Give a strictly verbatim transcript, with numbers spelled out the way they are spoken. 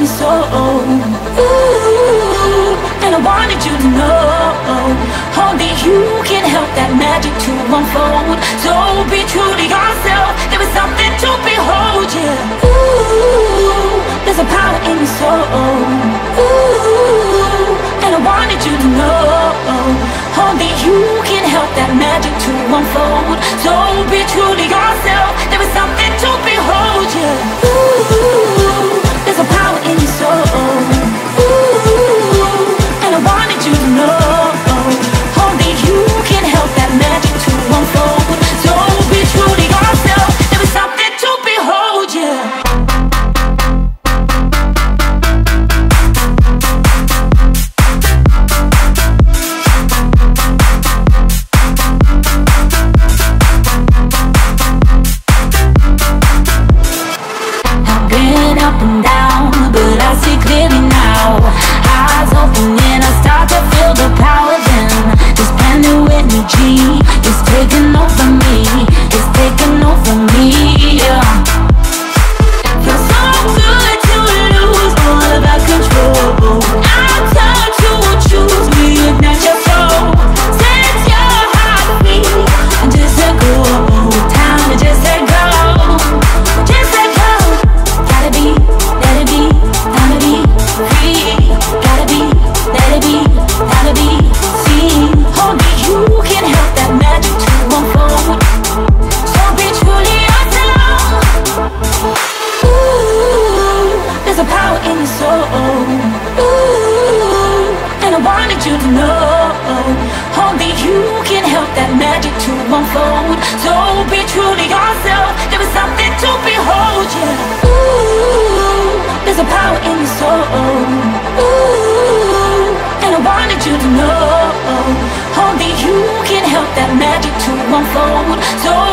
your soul. Ooh, and I wanted you to know, only you can help that magic to unfold. So be true to yourself, there is something to behold, yeah. Ooh, there's a power in your soul. Ooh, and I wanted you to know, only you can help that magic to unfold. So be true to yourself, there is something to behold, yeah. Ooh, there's a power in your soul. Ooh, and I wanted you to know, only you can help that magic to unfold. So be true to yourself, there is something to behold, yeah. Up and down, but I see clearly now. Eyes open and I start to feel the power then. This brand new energy is taking over me. It's taking over me, yeah. Feels so good to lose all of that control. I'm time to choose me, ignite your soul. Set your heart free and just let go. Time to just let go. Just let go. Gotta be, let it be, time to be free. Gotta be, let it be, gotta be seen. Only you can help that magic to unfold. So be truly yourself. Ooh, there's a power in your soul. Ooh, and I wanted you to know, only you can help that magic to unfold. So be true to yourself, there is something to behold, yeah. Ooh, there's a power in your soul. Ooh, and I wanted you to know, only you can help that magic to unfold. So